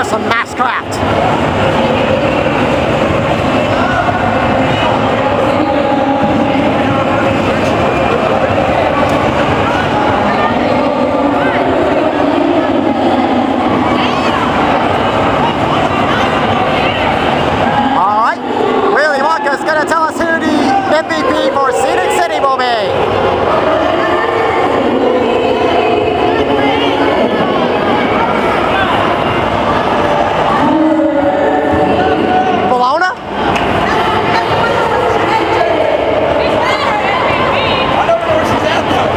some Masscraft. Going to tell us who the MVP for Scenic City will be. Bellona? I don't know where she's at though.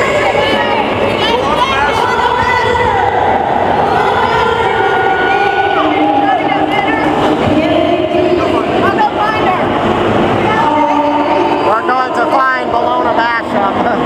We're going to find Bellona Bash Em.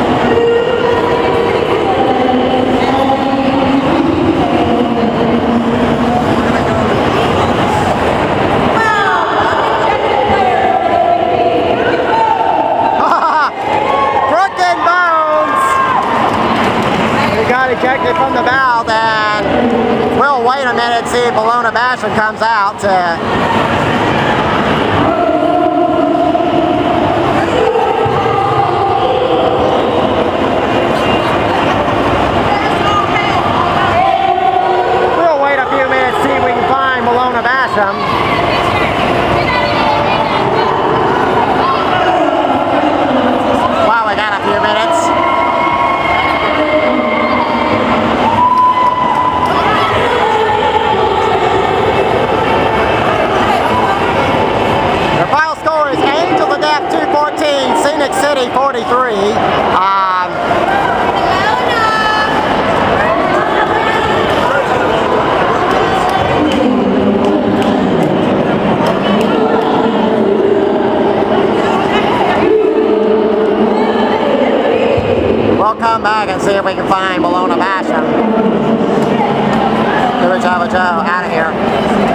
Brooken bones! We got ejected from the valve, and we'll wait a minute and see if Bellona Bash Em comes out. Bellona Bash Em. Wow, we got a few minutes. The final score is Angel the Deaf 214, Scenic City 43. We'll come back and see if we can find Bellona Bash Em. Do a Joe out of here.